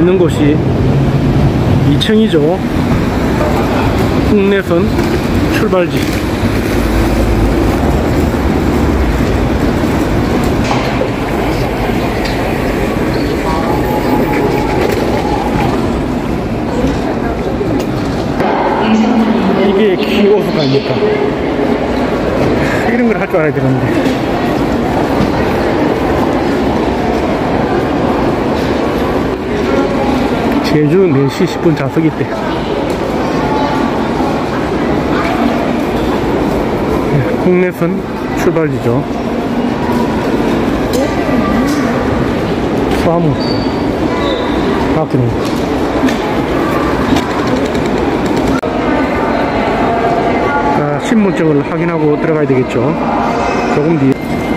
있는 곳이 2층이죠. 국내선 출발지. 이게 기호석 아닙니까? 이런 걸 할 줄 알아야 되는데. 제주 4시 10분 좌석이 때. 국내선 출발지죠. 수화물 바뀌는 신분증을 확인하고 들어가야 되겠죠. 조금 뒤에.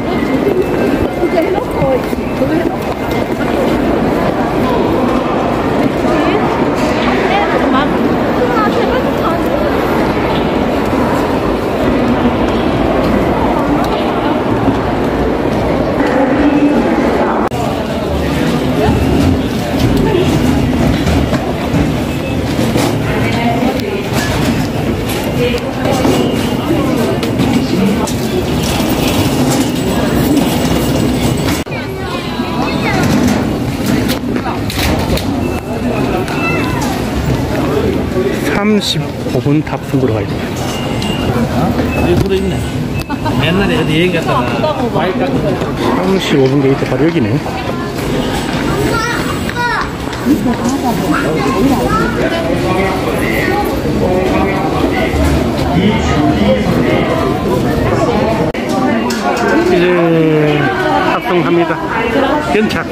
(35분) 탑승구로 가야 돼요. 옛날에 어디 여행 갔다가 35분 게이트 바로 여기네. 이제 탑승합니다. 연착.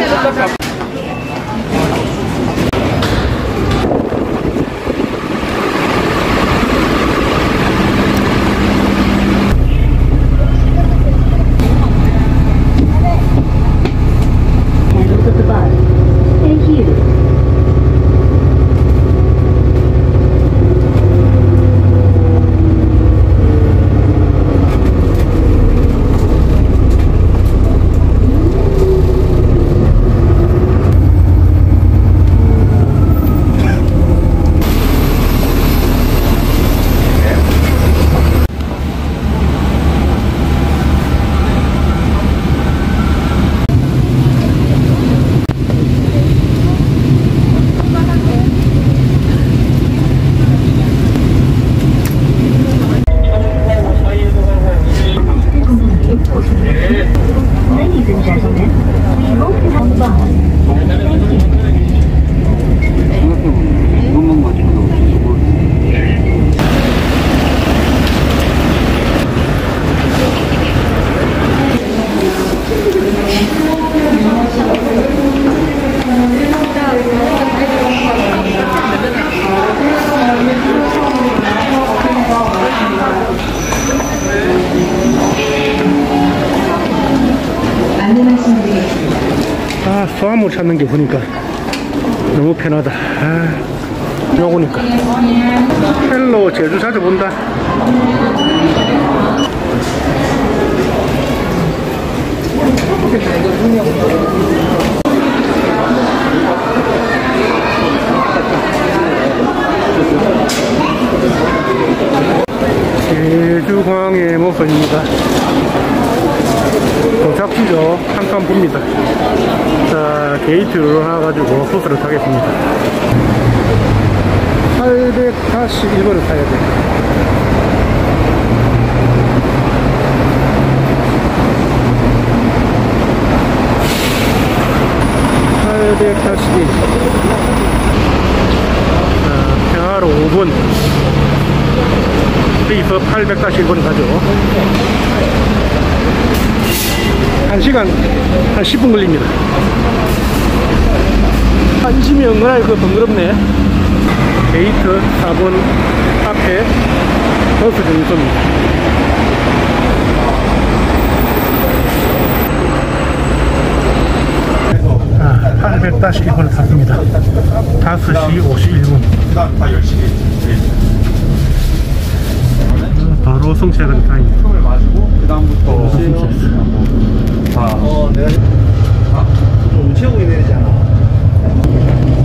수화물 찾는 게 보니까 너무 편하다. 요거니까. 헬로 제주 자주 본다. 제주광의 모습입니다. 도착지죠. 한칸 봅니다. 자, 게이트로 나와가지고 버스를 타겠습니다. 841번을 타야 돼. 평화로 5분. 여기서 841번 가죠. 1시간 한 10분 걸립니다. 인심이 엉근하게 번거롭네. 게이트 4번 앞에 버스 정류소입니다. 800-1번을 탔습니다. 5시 51분. 바로 성취하는 타임. 그 다음부터 내가 우체국에 내리잖아.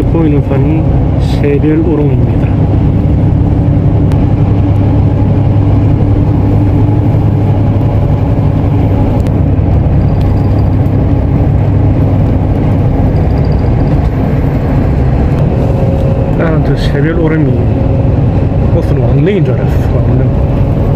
보이는 산이 새별오름입니다. 나는 저 새별오름이 무슨 왕릉인 줄 알았어. 왕릉.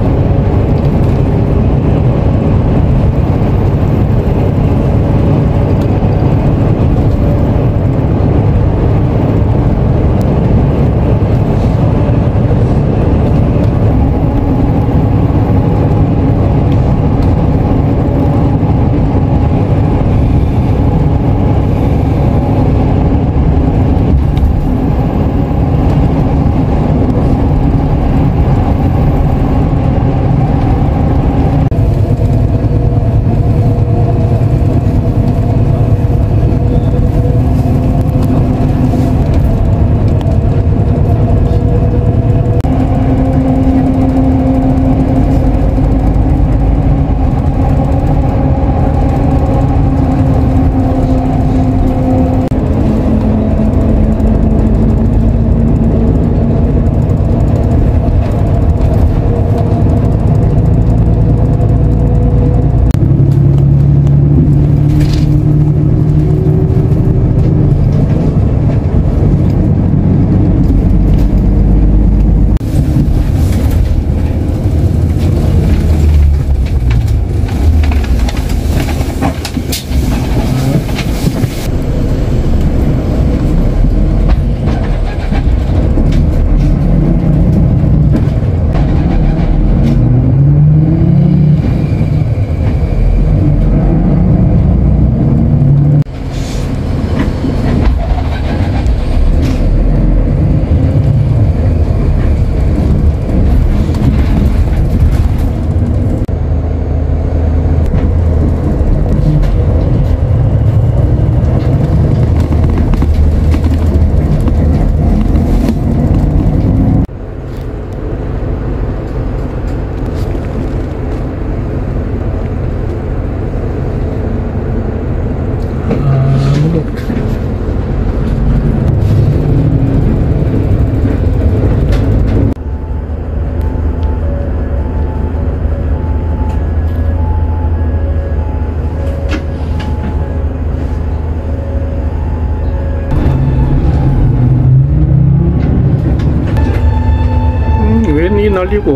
웬이 날리고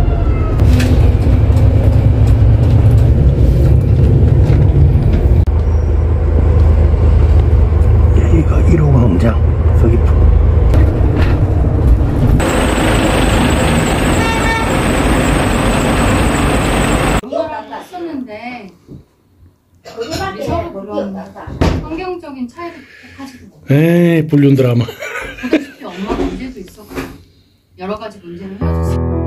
여기가 1호 광장 서귀포. 했었는데 그런 환경적인 차이를 극복하시고 에이 불륜 드라마. 엄마가 문제도 있었고 여러 가지 문제를 해줬어요.